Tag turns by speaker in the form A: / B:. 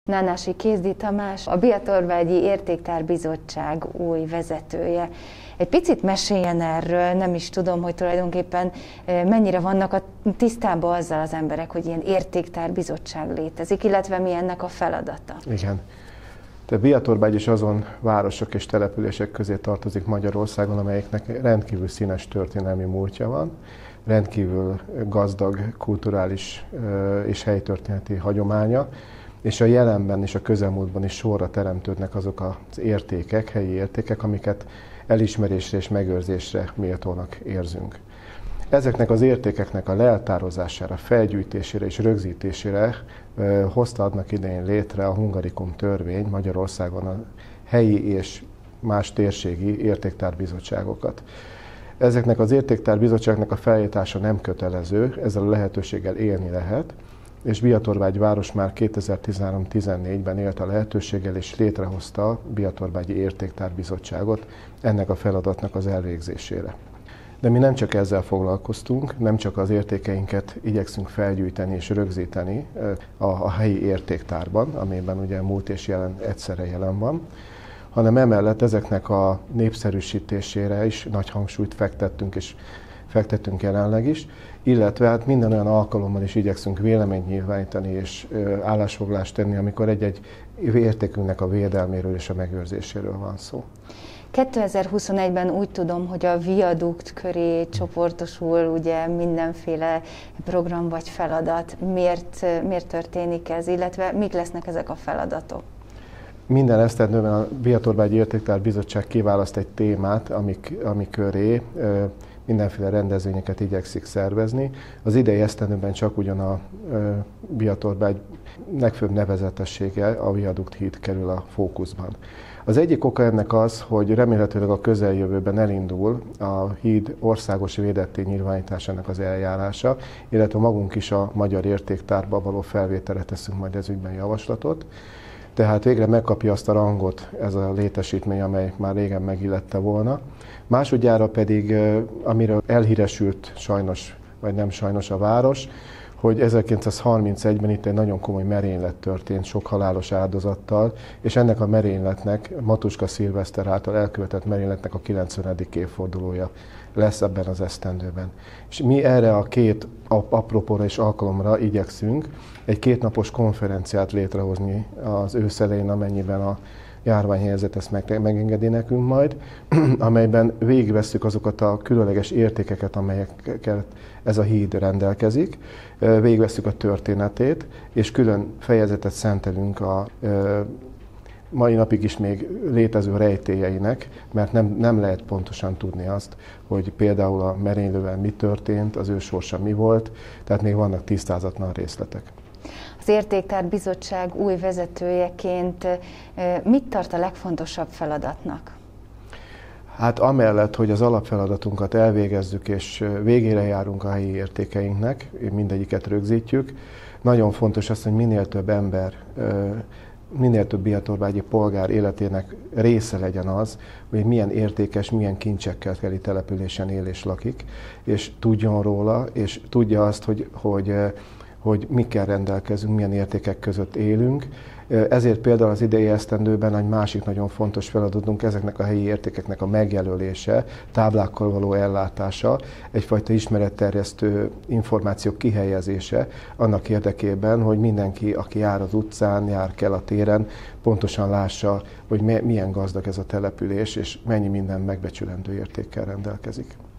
A: Nánási Kézdi Tamás, a Biatorvágyi Értéktár Bizottság új vezetője. Egy picit meséljen erről, nem is tudom, hogy tulajdonképpen mennyire vannak tisztában azzal az emberek, hogy ilyen értéktárbizottság létezik, illetve mi ennek a feladata.
B: Igen. De Biatorvágy is azon városok és települések közé tartozik Magyarországon, amelyeknek rendkívül színes történelmi múltja van, rendkívül gazdag kulturális és helytörténeti hagyománya, és a jelenben és a közelmúltban is sorra teremtődnek azok az értékek, helyi értékek, amiket elismerésre és megőrzésre méltónak érzünk. Ezeknek az értékeknek a leltározására, felgyűjtésére és rögzítésére hozta annak idején létre a Hungarikum törvény Magyarországon a helyi és más térségi értéktárbizottságokat. Ezeknek az értéktárbizottságnak a felállítása nem kötelező, ezzel a lehetőséggel élni lehet, és Biatorvágy város már 2013-14-ben élt a lehetőséggel, és létrehozta a Biatorvágyi Értéktárbizottságot ennek a feladatnak az elvégzésére. De mi nem csak ezzel foglalkoztunk, nem csak az értékeinket igyekszünk felgyűjteni és rögzíteni a helyi értéktárban, amelyben ugye múlt és jelen egyszerre jelen van, hanem emellett ezeknek a népszerűsítésére is nagy hangsúlyt fektettünk jelenleg is, illetve hát minden olyan alkalommal is igyekszünk véleményt nyilvánítani és állásfoglalást tenni, amikor egy-egy értékünknek a védelméről és a megőrzéséről van szó.
A: 2021-ben úgy tudom, hogy a viadukt köré csoportosul ugye mindenféle program vagy feladat. Miért történik ez, illetve mik lesznek ezek a feladatok?
B: Minden esztendőben a Biatorvágyi Értéktárbizottság kiválaszt egy témát, ami köré mindenféle rendezvényeket igyekszik szervezni. Az idei esztendőben csak ugyan a Biatorvágy legfőbb nevezetessége, a Viadukt híd kerül a fókuszban. Az egyik oka ennek az, hogy remélhetőleg a közeljövőben elindul a híd országos védetté nyilvánításának az eljárása, illetve magunk is a Magyar Értéktárba való felvételre teszünk majd ez ügyben javaslatot. Tehát végre megkapja azt a rangot ez a létesítmény, amely már régen megillette volna. Másodjára pedig, amiről elhíresült sajnos, vagy nem sajnos a város, hogy 1931-ben itt egy nagyon komoly merénylet történt, sok halálos áldozattal, és ennek a merényletnek, Matuska Szilveszter által elkövetett merényletnek a 90. évfordulója lesz ebben az esztendőben. És mi erre a két apropóra és alkalomra igyekszünk egy kétnapos konferenciát létrehozni az ősz elején, amennyiben a járványhelyzet ezt megengedi nekünk majd, amelyben végigvesszük azokat a különleges értékeket, amelyekkel ez a híd rendelkezik, végigvesszük a történetét, és külön fejezetet szentelünk a mai napig is még létező rejtélyeinek, mert nem lehet pontosan tudni azt, hogy például a merénylővel mi történt, az ő sorsa mi volt, tehát még vannak tisztázatlan részletek.
A: Az Értéktárbizottság új vezetőjeként mit tart a legfontosabb feladatnak?
B: Hát amellett, hogy az alapfeladatunkat elvégezzük és végére járunk a helyi értékeinknek, mindegyiket rögzítjük, nagyon fontos az, hogy minél több ember, minél több biatorvágyi polgár életének része legyen az, hogy milyen értékes, milyen kincsekkel teli településen él és lakik, és tudjon róla, és tudja azt, hogy mikkel rendelkezünk, milyen értékek között élünk. Ezért például az idei esztendőben egy másik nagyon fontos feladatunk ezeknek a helyi értékeknek a megjelölése, táblákkal való ellátása, egyfajta ismeretterjesztő információk kihelyezése annak érdekében, hogy mindenki, aki jár az utcán, jár kell a téren, pontosan lássa, hogy milyen gazdag ez a település, és mennyi minden megbecsülendő értékkel rendelkezik.